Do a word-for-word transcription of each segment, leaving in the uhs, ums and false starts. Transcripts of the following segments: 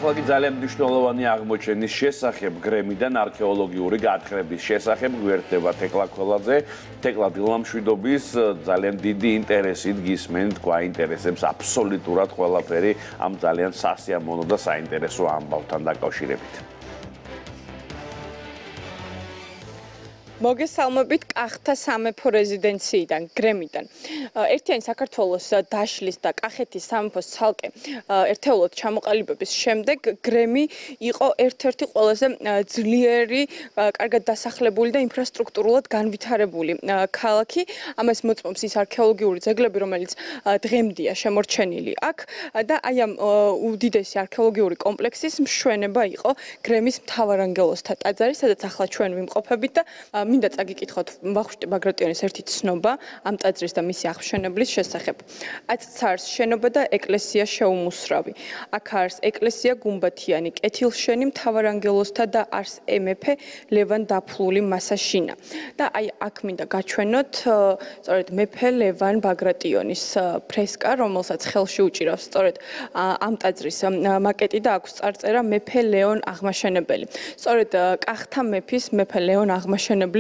ახლა კი ძალიან მნიშვნელოვანი აღმოჩენის შესახებ გრემიდან არქეოლოგიური გათხრების შესახებ გვერდება თეკლა ქველაძე. თეკლა დილამშვიდობის ძალიან დიდი ინტერესით გისმენთ, გვაინტერესებს აბსოლუტურად ყველაფერი ამ ძალიან სასიამოვნო და საინტერესო ამბავთან დაკავშირებით. მოგესალმებით კახთა სამეფო რეზიდენციიდან, გრემიდან. ერთიანი საქართველოს დაშლის და კახეთის სამეფოს ცალკე ერთეულად ჩამოყალიბების შემდეგ გრემი იყო ერთ-ერთი ყველაზე ძლიერი, კარგად დასახლებული და ინფრასტრუქტურულად განვითარებული ქალაქი. ამას მოწმობს ის არქეოლოგიური ძეგლები, რომელიც დღემდეა შემორჩენილი აქ და აი ამ უდიდესი არქეოლოგიური კომპლექსის მშვენება იყო გრემის მთავარანგელოზთა ტაძარი, სადაც ახლა ჩვენ ვიმყოფებით და მინდა წაგიკითხოთ ვახუშტი ბაგრატიონის ერთი ცნობა ამ ტაძრის და მისი აღმშენებლის შესახებ. აწც არის შენობა და ეკლესია შეუმუსრავი. აქ არის ეკლესია გუმბათიანი, კეთილშენი, მთავარანგელოზთა და არს ემეფე ლევან დაფლული მასაშინა. და აი აქ მინდა გაჩვენოთ სწორედ მეფე ლევან ბაგრატიონის ფრესკა, რომელსაც ხელში უჭირავს სწორედ ამ ტაძრის მაკეტი და აქვს წარწერა მეფე ლეონ აღმაშენებელი. სწორედ კახთა მეფის მეფე ლეონ აღმაშენებლის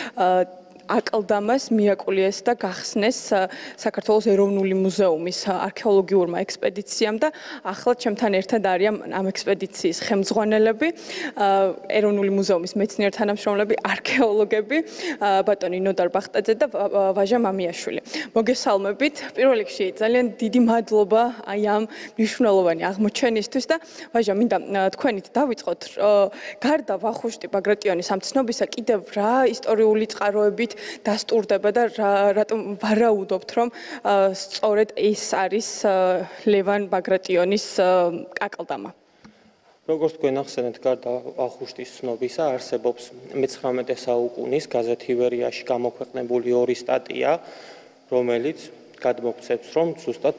აკლდამას მიაკულიეს და გახსნეს საქართველოს ეროვნული მუზეუმის არქეოლოგიურმა ექსპედიციამ და ახლა ჩემთან ერთად არიან ამ ექსპედიციის ხელმძღვანელები, ეროვნული მუზეუმის მეცნიერ თანამშრომლები, არქეოლოგები, ბატონი ნოდარ ბახტაძე და ვაჟა მამიაშვილი. მოგესალმებით. პირველ რიგში ძალიან დიდი მადლობა აი ამ მნიშვნელოვანი აღმოჩენისთვის და ვაჟა მინდა თქვენით დავიწყოთ, გარდა ვახუშტი ბაგრატიონის ამ ცნობისა კიდევ რა ისტორიული წყაროებით დასტურდება და რატომ ვარაუდობთ, რომ სწორედ ეს არის ლევან ბაგრატიონის აკლდამა. როგორც თქვენ ახსენეთ, გარდა ვახუშტის ცნობისა არსებობს მეცხრამეტე საუკუნის გაზეთ ივერიაში გამოქვეყნებული ორი სტატია, რომელიც გადმოგვცემს, რომ ზუსტად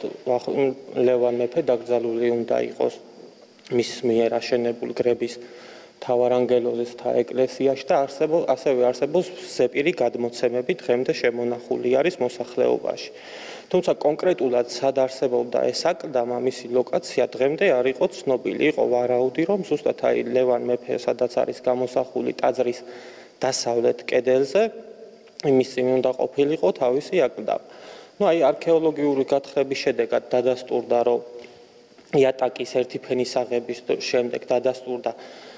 ლევან მეფე დაკრძალული უნდა იყოს მის მიერ აშენებულ გრების მთავარანგელოზთა ეკლესიაში და ასევე არსებობს ზეპირი გადმოცემები დღემდე შემონახული არის მოსახლეობაში. თუმცა კონკრეტულად სად არსებობდა ეს აკლდამა, მისი ლოკაცია დღემდე არ იყო ცნობილი. იყო ვარაუდი, რომ ზუსტად აი ლევან მეფე, სადაც არის გამოსახული ტაძრის დასავლეთ კედელზე, იმის წინ უნდა ყოფილიყო თავისი აკლდამა. ნუ აი არქეოლოგიური გათხრების შედეგად დადასტურდა, რომ იატაკის ერთი ფენის აღების შემდეგ დადასტურდა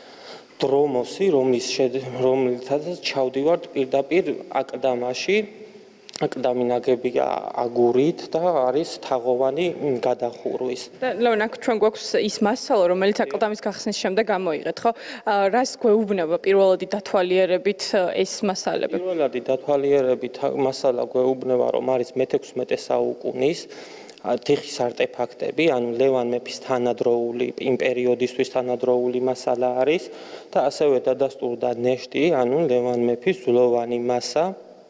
დრომოსი, რომლის რომელთაც ჩავდივართ პირდაპირ აკლდამაში. აკლდამი ნაგებია აგურით და არის თაღოვანი გადახურვის. და ლევან, აქ ჩვენ გვაქვს ის მასალა, რომელიც აკლდამის გახსნის შემდეგ გამოიღეთ, ხო? რას გვეუბნება პირველადი დათვალიერებით ეს მასალები? პირველადი დათვალიერებით მასალა გვეუბნება, რომ არის მეთექვსმეტე საუკუნის თიხის არტეფაქტები, ანუ ლევან მეფის თანადროული, იმ პერიოდისთვის თანადროული მასალა არის და ასევე დადასტურდა ნეშტი, ანუ ლევან მეფის ძვლოვანი მასა,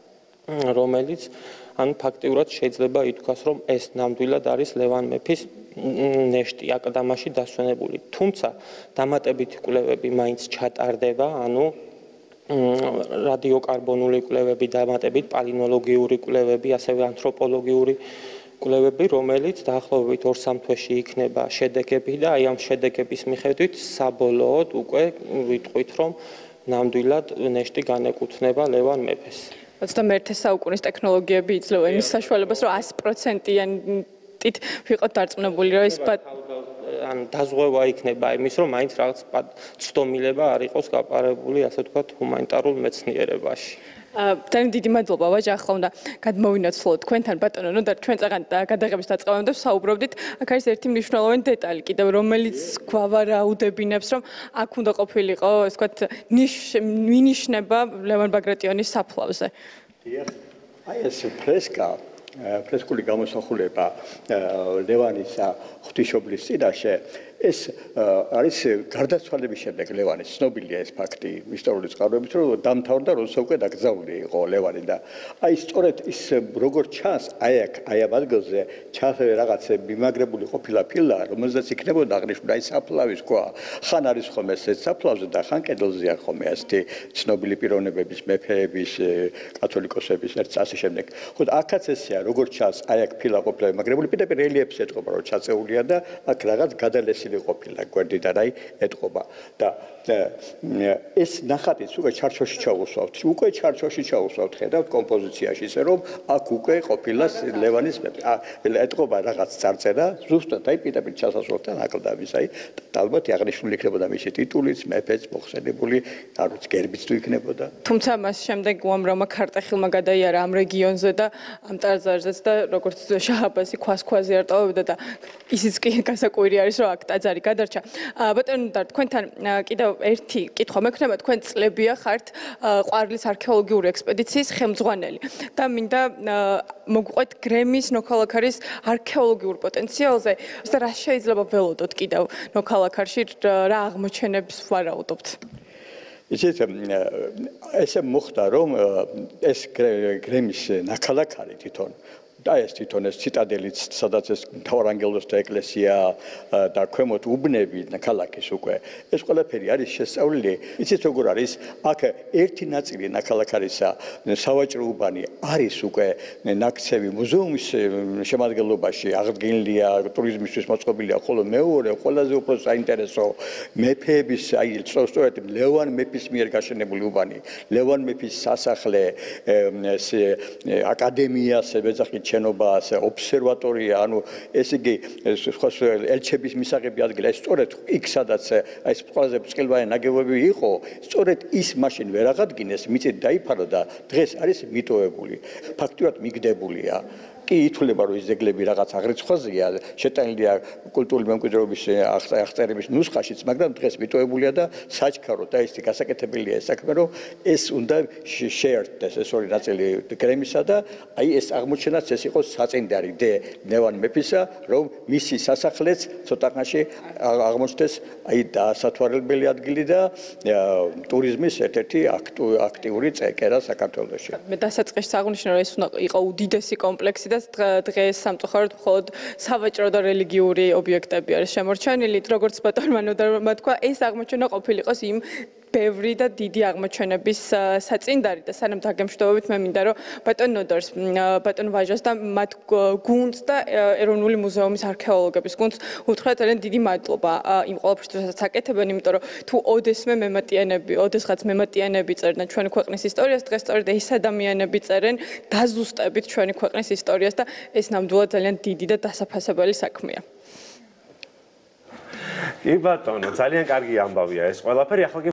რომელიც ანუ ფაქტიურად შეიძლება ითქვას, რომ ეს ნამდვილად არის ლევან მეფის ნეშტი აკლდამაში დასვენებული. თუმცა დამატებითი კვლევები მაინც ჩატარდება, ანუ რადიოკარბონული კვლევები, დამატებით პალინოლოგიური კვლევები, ასევე ანთროპოლოგიური კვლევები, რომელიც დაახლოებით ორ სამ თვეში იქნება შედეგები და აი ამ შედეგების მიხედვით საბოლოოდ უკვე ვიტყვით, რომ ნამდვილად ნეშტი განეკუთვნება ლევან მეფეს. ოცდამეერთე საუკუნის ტექნოლოგიები იძლევა იმის საშუალებას, რომ ას პროცენტიანით ვიყოთ დარწმუნებული, რომ ეს ან დაზღვევა იქნება იმის, რომ მაინც რაღაც ცდომილება არ იყოს გაპარებული, ასე ვთქვათ, ჰუმანიტარულ მეცნიერებაში. ძალიან დიდი მადლობა ვაჟა, ახლა უნდა გადმოვინაცვლოთ თქვენთან ბატონო, ნუ და ჩვენ წაღან გადაღების დაწყებამდე ვსაუბრობდით. აქ არის ერთი მნიშვნელოვანი დეტალი კიდევ, რომელიც გვავარაუდებინებს, რომ აქ უნდა ყოფილიყო, ასე ვთქვათ, მინიშნება ლევან ბაგრატიონის საფლავზე. აი ეს ფრესკა, ფრესკული გამოსახულება ლევანის ღვთისმშობლის წინაშე, ეს არის გარდაცვალების შემდეგ ლევანის ცნობილია ეს ფაქტი ისტორიული წყაროებით, რომ დამთავრდა როცა უკვე დაკრძალული იყო ლევანი და აი სწორედ ის როგორც ჩანს, აი აქ აი ამ ადგილზე ჩანს რაღაც მიმაგრებული ყოფილა ფილა, რომელზეც იქნებოდა აღნიშნული აი საფლავის ქვა. ხან არის ხოლმე ეს საფლავზე და ხან კედელზეა ხოლმე ასეთი ცნობილი პიროვნებების, მეფეების, კათოლიკოსების ერთ ასე შემდეგ. ხო და აქაც ესეა, როგორც ჩანს, აი აქ ფილა ყოფილა მიმაგრებული, პირდაპირ რელიეფს ეტყობა, რომ ჩაწეულია და აქ რაღაც გადალესილი მოხსნილი ყოფილა გვერდიდან აი ეტყობა და ეს ნახატიც უკვე ჩარჩოში ჩაუსვავთ უკვე ჩარჩოში ჩაუსვავთ ხედავთ კომპოზიციაში ისე რომ აქ უკვე ყოფილა ლევანის ეტყობა რაღაც წარწერა ზუსტად აი პირდაპირ ჩასასვლელთან აკლდავის აი ალბათ აღნიშნული იქნებოდა მისი ტიტულიც მეფეც მოხსენებული არ ვიცი გერბიც თუ იქნებოდა თუმცა მას შემდეგ უამრავმა ქარტეხილმა გადაიარა ამ რეგიონზე და ამ ტაძარზეც და როგორც შაჰ-აბასი ქვას ქვაზე არტოვებდა და ისიც კი გასაკვირი არის რომ აქ ტაძარი გადარჩა ბატონო და თქვენთან კიდევ ერთი კითხვა მექნება თქვენ წლებია ხართ ყვარლის არქეოლოგიური ექსპედიციის ხელმძღვანელი და მინდა მოგყვეთ გრემის ნოქალაქარის არქეოლოგიურ პოტენციალზე და რა შეიძლება ველოდოთ კიდევ ნოქალაქარში რა აღმოჩენებს ვარაუდობთ ისეთ ესე მოხდა რომ ეს გრემის ნაქალაქარი თვითონ და ეს თვითონ ეს ციტადელიც სადაც ეს მთავარანგელოზთა ეკლესია და ქვემოთ უბნები ნაქალაქის უკვე ეს ყველაფერი არის შესწავლილი იცით როგორ არის აქ ერთი ნაწილი ნაქალაქარისა სავაჭრო უბანი არის უკვე ნაქცევი მუზეუმის შემადგენლობაში აღდგენილია ტურიზმისთვის მოწყობილია ხოლო მეორე ყველაზე უფრო საინტერესო მეფეების აი სწორედ ლევან მეფის მიერ გაშენებული უბანი ლევან მეფის სასახლე ეს აკადემია სებეძახი შენობა ასე ობსერვატორია ანუ ესე იგი სხვა ელჩების მისაღები ადგილი ეს სწორედ იქ სადაც ეს ყველაზე ბრწყინვალე ნაგებობები იყო სწორედ ის მაშინ ვერ აღადგინეს მიწით დაიფარო და დღეს არის მიტოვებული ფაქტურად მიგდებულია კი ითვლება რომ ეს ძეგლები რაღაც აღრიცხვაზეა შეტანილია კულტურული მემკვიდრეობის აღწერების ნუსხაშიც მაგრამ დღეს მიტოვებულია და საჩქარო და ისეთი გასაკეთებელია ეს საქმე რომ ეს უნდა შეერთდეს ეს ორი ნაწილი გრემისა და აი ეს აღმოჩენაც ეს იყო საწინდარი დე ლევან მეფისა რომ მისი სასახლეც ცოტაღაში აღმოჩნდეს აი დასათვალებელი ადგილი და ტურიზმის ერთ-ერთი აქტიური წეკერა საქართველოში მე დასაწყისში აღნიშნე რომ ეს უნდა იყო უდიდესი კომპლექსი დღეს სამწუხაროდ მხოლოდ სავაჭრო და რელიგიური ობიექტები არის შემორჩენილი როგორც ბატონმა ნოდარმა თქვა ეს აღმოჩენა ყოფილიყოს იმ ბევრი და დიდი აღმოჩენების საწინდარი და სანამ დაგემშვიდობებით მე მინდა რომ ბატონ ნოდარს ბატონ ვაჟას და მათ გუნდს და ეროვნული მუზეუმის არქეოლოგების გუნდს უთხრათ ძალიან დიდი მადლობა იმ ყველაფერს რასაც აკეთებენ იმიტომ რომ თუ ოდესმე მემატიანები ოდესღაც მემატიანები წერდნენ ჩვენი ქვეყნის ისტორიას დღეს სწორედ ეს ადამიანები წერენ დაზუსტებით ჩვენი ქვეყნის ისტორიას და ეს ნამდვილად ძალიან დიდი და დასაფასებელი საქმეა კი ბატონო ძალიან კარგი ამბავია ეს ყველაფერი ახლა